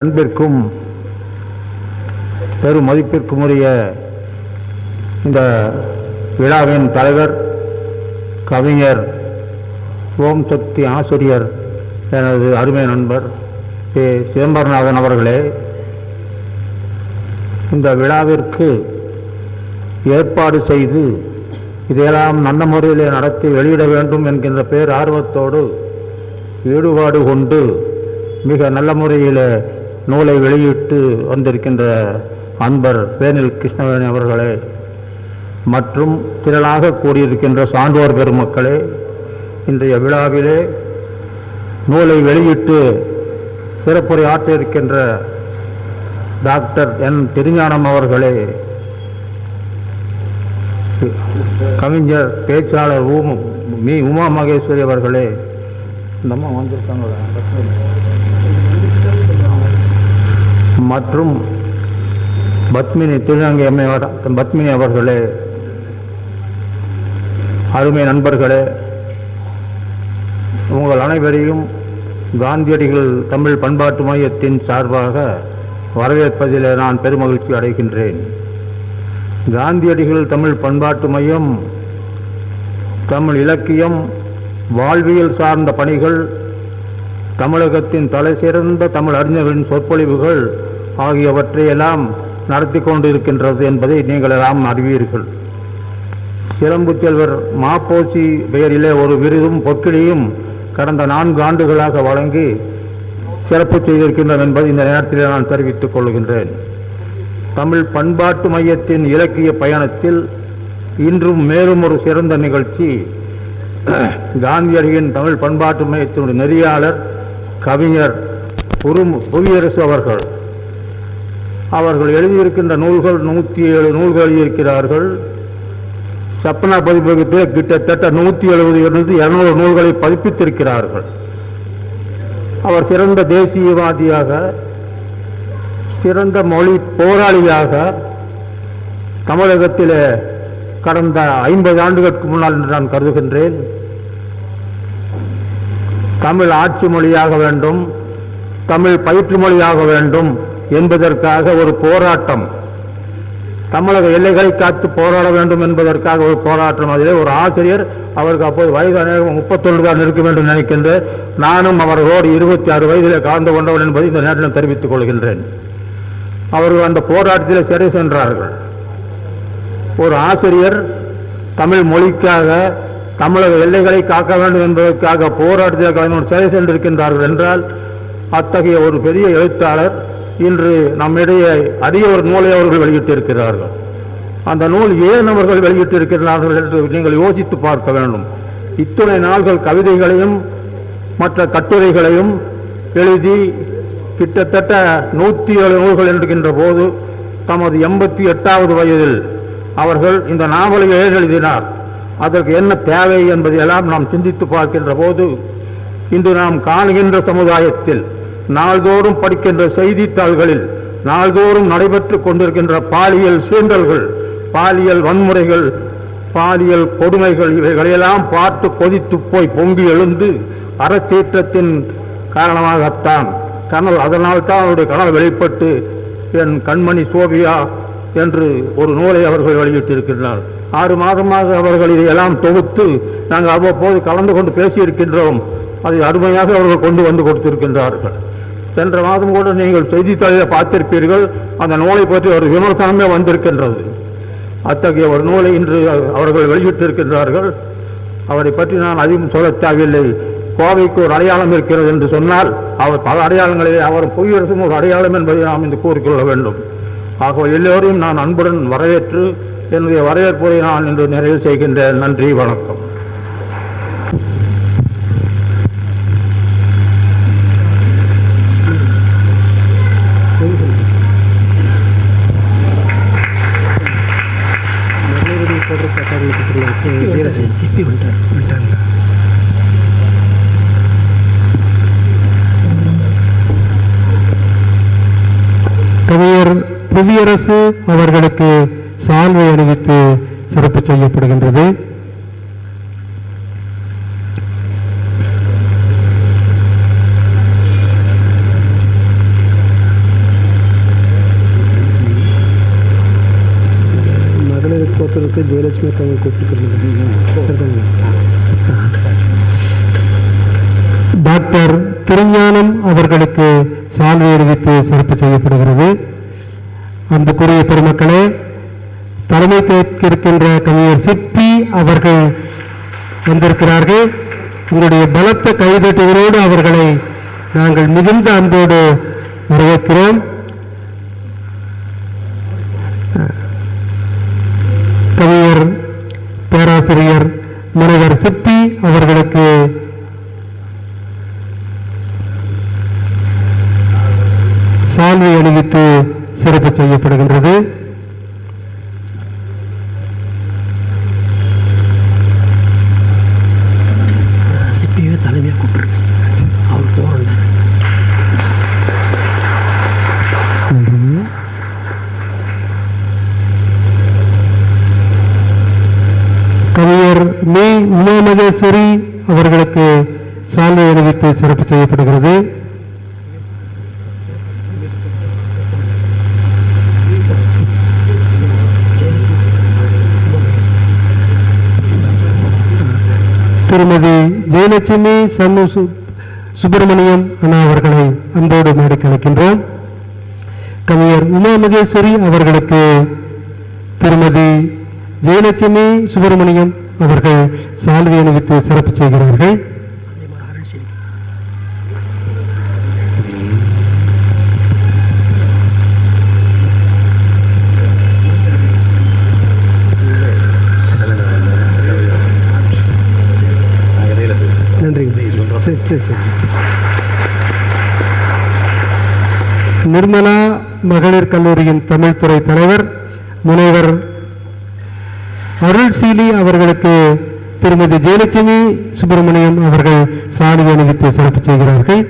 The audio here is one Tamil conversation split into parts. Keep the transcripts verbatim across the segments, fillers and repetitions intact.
அன்பிற்கும் பெரும் மதிப்பிற்கும் உரிய இந்த விழாவின் தலைவர் கவிஞர் ஓம் சக்தி ஆசிரியர் எனது அருமை நண்பர் கே சிதம்பரநாதன் அவர்களே, இந்த விழாவிற்கு ஏற்பாடு செய்து இதையெல்லாம் நல்ல முறையிலே நடத்தி வெளியிட வேண்டும் என்கின்ற பேர் ஆர்வத்தோடு ஈடுபாடு கொண்டு மிக நல்ல முறையில் நூலை வெளியிட்டு வந்திருக்கின்ற அன்பர் வேனில் கிருஷ்ணவேணி அவர்களே மற்றும் திரளாக கூடியிருக்கின்ற சான்றோர் பெருமக்களே, இன்றைய விழாவிலே நூலை வெளியிட்டு சிறப்புரை ஆற்ற இருக்கின்ற டாக்டர் என் திருஞானம் அவர்களே, கவிஞர் பேச்சாளர் ஊம் மீ உமா மகேஸ்வரி அவர்களே, இந்த அம்மா வந்திருக்காங்க மற்றும் பத்மினி திருநங்கை அம்மையார் பத்மினி அவர்களே, அருமை நண்பர்களே, உங்கள் அனைவரையும் காந்தியடிகள் தமிழ் பண்பாட்டு மையத்தின் சார்பாக வரவேற்பதில் நான் பெருமகிழ்ச்சி அடைகின்றேன். காந்தியடிகள் தமிழ் பண்பாட்டு மையம் தமிழ் இலக்கியம் வாழ்வியல் சார்ந்த பணிகள், தமிழகத்தின் தலை சிறந்த தமிழ் அறிஞர்களின் சொற்பொழிவுகள் ஆகியவற்றையெல்லாம் நடத்தி கொண்டிருக்கின்றது என்பதை நீங்கள் எல்லாம் அறிவீர்கள். சிலம்பு செல்வர் மாப்போசி பெயரிலே ஒரு விருதும் பொற்கிழியும் கடந்த நான்கு ஆண்டுகளாக வழங்கி சிறப்பு செய்திருக்கின்றனர் என்பதை இந்த நேரத்தில் நான் தெரிவித்துக் கொள்கின்றேன். தமிழ் பண்பாட்டு மையத்தின் இலக்கிய பயணத்தில் இன்றும் மேலும் ஒரு சிறந்த நிகழ்ச்சி காந்தியடிகளின் தமிழ் பண்பாட்டு மையத்தினுடைய நெறியாளர் கவிஞர் புவியரசு அவர்கள் அவர்கள் எழுதியிருக்கின்ற நூல்கள் நூற்றி ஏழு நூல்கள் எழுதியிருக்கிறார்கள். சப்னா பதிப்பகத்தில் கிட்டத்தட்ட நூற்றி எழுபது இருந்து இருநூறு நூல்களை பதிப்பித்திருக்கிறார்கள். அவர் சிறந்த தேசியவாதியாக, சிறந்த மொழி போராளியாக தமிழகத்தில் கடந்த ஐம்பது ஆண்டுகளுக்கு முன்னால் என்று நான் கருதுகின்றேன். தமிழ் ஆட்சி மொழியாக வேண்டும், தமிழ் பயிற்று மொழியாக வேண்டும் என்பதற்காக ஒரு போராட்டம், தமிழக எல்லைகளை காத்து போராட வேண்டும் என்பதற்காக ஒரு போராட்டம். அதிலே ஒரு ஆசிரியர், அவருக்கு அப்போது வயது அநேகம் முப்பத்தொன்று தான் இருக்கும் என்று நினைக்கின்றேன். நானும் அவர்களோடு இருபத்தி ஆறு வயதில் கலந்து கொண்டவன் என்பதை இந்த நேரத்தில் தெரிவித்துக் கொள்கின்றேன். அவர்கள் அந்த போராட்டத்தில் சிறை சென்றார்கள். ஒரு ஆசிரியர் தமிழ் மொழிக்காக, தமிழக எல்லைகளை காக்க வேண்டும் என்பதற்காக போராட்டத்தில் கலந்து சிறை சென்றிருக்கின்றார்கள் என்றால், அத்தகைய ஒரு பெரிய எழுத்தாளர் இன்று நம்மிடையே அதிக ஒரு நூலை அவர்கள் வெளியிட்டிருக்கிறார்கள். அந்த நூல் ஏன் அவர்கள் வெளியிட்டிருக்கிறார்கள் என்று நீங்கள் யோசித்து பார்க்க வேண்டும். இத்துணை நாள்கள் கவிதைகளையும் மற்ற கட்டுரைகளையும் எழுதி கிட்டத்தட்ட நூற்றி ஏழு நூல்கள் என்கின்ற போது தமது எண்பத்தி எட்டாவது வயதில் அவர்கள் இந்த நாவலை எழுதினார். அதற்கு என்ன தேவை என்பதையெல்லாம் நாம் சிந்தித்து பார்க்கின்ற போது, இன்று நாம் காணுகின்ற சமுதாயத்தில் நாள்தோறும் படிக்கின்ற செய்தித்தாள்களில் நாள்தோறும் நடைபெற்று கொண்டிருக்கின்ற பாலியல் சீண்டல்கள், பாலியல் வன்முறைகள், பாலியல் கொடுமைகள், இவைகளையெல்லாம் பார்த்து கொதித்து போய் பொங்கி எழுந்து அறச்சீற்றத்தின் காரணமாகத்தான் கனல் அதனால் தான் அவருடைய கனல் வெளிப்பட்டு என் கண்மணி சோபியா என்று ஒரு நூலை அவர்கள் வெளியிட்டிருக்கிறார். ஆறு மாதமாக அவர்கள் இதையெல்லாம் தொகுத்து நாங்கள் அவ்வப்போது கலந்து கொண்டு பேசியிருக்கின்றோம். அதை அருமையாக அவர்கள் கொண்டு வந்து கொடுத்திருக்கின்றார்கள். சென்ற மாதம் கூட நீங்கள் செய்தித்தாளில் பார்த்திருப்பீர்கள், அந்த நூலை பற்றி ஒரு விமர்சனமே வந்திருக்கின்றது. அத்தகைய ஒரு நூலை இன்று அவர்கள் வெளியிட்டிருக்கின்றார்கள். அவரை பற்றி நான் அதிகம் சொல்ல தேவையில்லை. கோவைக்கு ஒரு அடையாளம் இருக்கிறது என்று சொன்னால் அவர் பல அடையாளங்களிலே அவர் புவியரசும் ஒரு அடையாளம் என்பதை நாம் இன்று கூறிக்கொள்ள வேண்டும். ஆகவே எல்லோரையும் நான் அன்புடன் வரவேற்று என்னுடைய வரவேற்புரை நான் இன்று நிறைவு செய்கின்றேன். நன்றி, வணக்கம். கவிஞர் புவியரசு அவர்களுக்கு சால்வை அணிவித்து சிறப்பு செய்யப்படுகின்றது. ஒருத்தருக்கு ஜெயலட்சுமி அக்காவை கூப்பிட்டுக்கிறது. டாக்டர் திருஞானம் அவர்களுக்கு சால்வை அணிவித்து சிறப்பு செய்யப்படுகிறது. அன்புக்குரிய பெருமக்களே, தலைமை கேட்கிருக்கின்ற கவிஞர் சிற்பி அவர்கள் வந்திருக்கிறார்கள். உங்களுடைய பலத்த கைதட்டுகளோடு அவர்களை நாங்கள் மிகுந்த அன்போடு வரவேற்கிறோம். கவிஞர் பேராசிரியர் முனைவர் சிற்பி அவர்களுக்கு சால்வை அணிவித்து சிறப்பு செய்யப்படுகின்றது. சிப்பியே தலைமையாக கூப்பிட்டுருக்கு. அவர் போகிறோம். கவிஞர் மீ உமா மகேஸ்வரி அவர்களுக்கு சால்வை அணிவித்து சிறப்பு செய்யப்படுகிறது. திருமதி ஜெயலட்சுமி சன்னு சுப்பிரமணியம் அண்ணா அவர்களை அன்போடு மேடைக்கு அழைக்கின்றோம். கவிஞர் உமா மகேஸ்வரி அவர்களுக்கு திருமதி ஜெயலட்சுமி சுப்பிரமணியம் அவர்கள் சால்வை அணிவித்து சிறப்பு செய்கிறார்கள். நன்றி. சரி சரி சரி. நிர்மலா மகளிர் கல்லூரியின் தமிழ்துறை தலைவர் முனைவர் அருள்சீலி அவர்களுக்கு திருமதி ஜெயலட்சுமி சுப்பிரமணியம் அவர்கள் சால்வை அணிவித்து சிறப்பு செய்கிறார்கள்.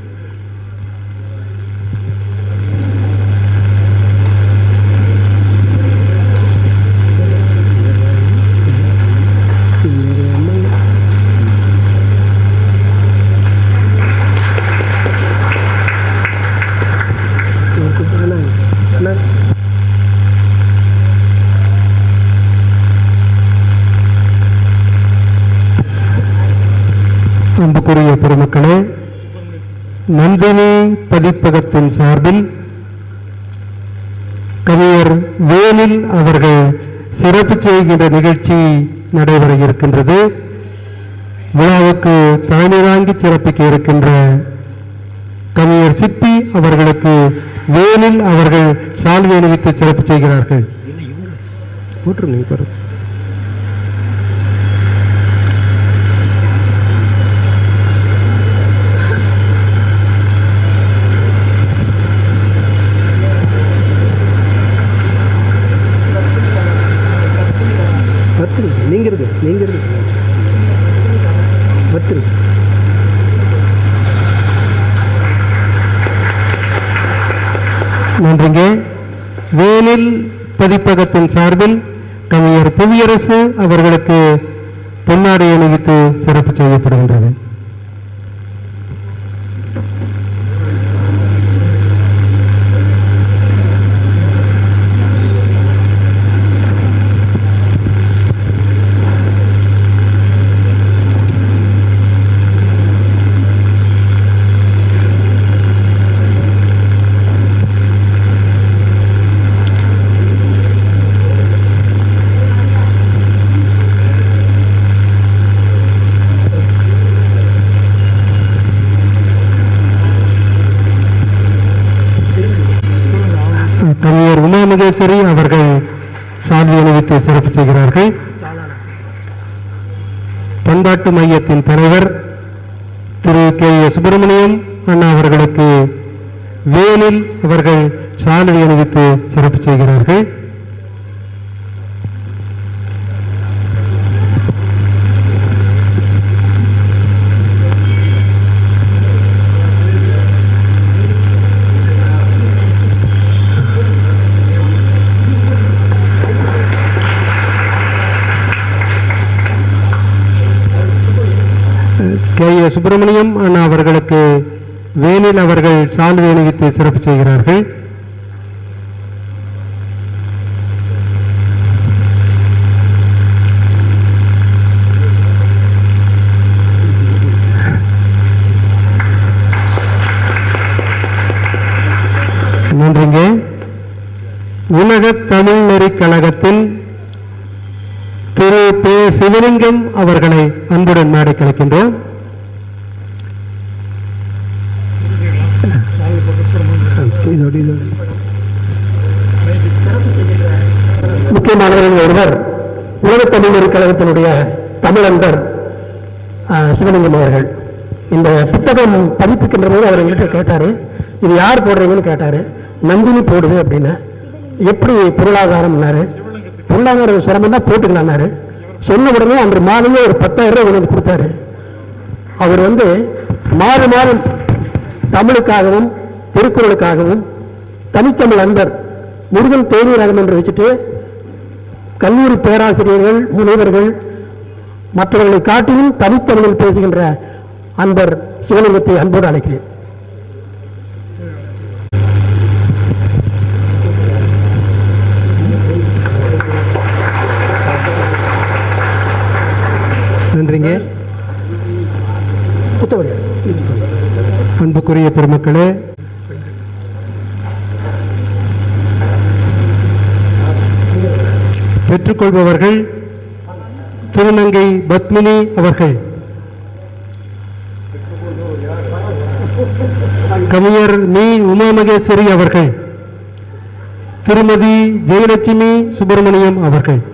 அன்புக்குரிய பெருமக்களே, நந்தினி பதிப்பகத்தின் சார்பில் கவிஞர் வேலில் அவர்கள் சிறப்பு செய்கின்ற நிகழ்ச்சி நடைபெற இருக்கின்றது. விழாவுக்கு தலைமை தாங்கி சிறப்பிக்க இருக்கின்ற கவிஞர் சிப்பி அவர்களுக்கு வேலில் அவர்கள் சால்வை அணிவித்து சிறப்பு செய்கிறார்கள். நீங்க இருக்கு நீங்க இருக்கு பத்து. நன்றிங்க. வேலில் பதிப்பகத்தின் சார்பில் கவிஞர் புவியரசு அவர்களுக்கு பொன்னாடை அணிவித்து சிறப்பு செய்யப்படுகின்றது. கவிஞர் உமா மகேஸ்வரி அவர்கள் சால்வை அணிவித்து சிறப்பு செய்கிறார்கள். பண்பாட்டு மையத்தின் தலைவர் திரு கே சுப்பிரமணியம் அண்ணா அவர்களுக்கு வேலில் அவர்கள் சால்வை அணிவித்து சிறப்பு செய்கிறார்கள். கே ஏ சுப்பிரமணியம் அண்ணா அவர்களுக்கு வேலில் அவர்கள் சால்வை அணிவித்து சிறப்பு செய்கிறார்கள். நன்றிங்க. உலக தமிழ் நெறிக் கழகத்தில் திரு பே சிவலிங்கம் அவர்களை அன்புடன் மேடை கலைக்கின்றோம். இதோடு இதோடு முக்கியமானவர்கள் ஒருவர் உலக தமிழ் நெறிக் கழகத்தினுடைய தமிழன்பர் சிவலிங்கம் அவர்கள். இந்த புத்தகம் பதிப்பிக்கின்ற போது அவர் எங்கிட்ட கேட்டார், இது யார் போடுறீங்கன்னு கேட்டார். நந்தினி போடுது அப்படின்னு. எப்படி பொருளாதாரம்னாரு. பொருளாதார சிரமம் தான் போட்டுக்கலான்னாரு. சொன்ன உடனே அன்று மாலையே ஒரு பத்தாயிரம் ரூபாய் கொண்டு கொடுத்தாரு. அவர் வந்து மாறு மாறும் தமிழுக்காகவும் திருக்குறளுக்காகவும் தனித்தமிழ் அன்பர் முருகன் தேநீரகம் என்று வச்சுட்டு கல்லூரி பேராசிரியர்கள் முனைவர்கள் மற்றவர்களை காட்டிலும் தனித்தமிழில் பேசுகின்ற அன்பர் சிவலிங்கத்தை அன்போடு அழைக்கிறேன். நன்றிங்க. அன்புக்குரிய பெருமக்களே, பெற்றுக்கொள்பவர்கள் திருநங்கை பத்மினி அவர்கள், கவிஞர் மீ உமா மகேஸ்வரி அவர்கள், திருமதி ஜெயலட்சுமி சுப்பிரமணியம் அவர்கள்.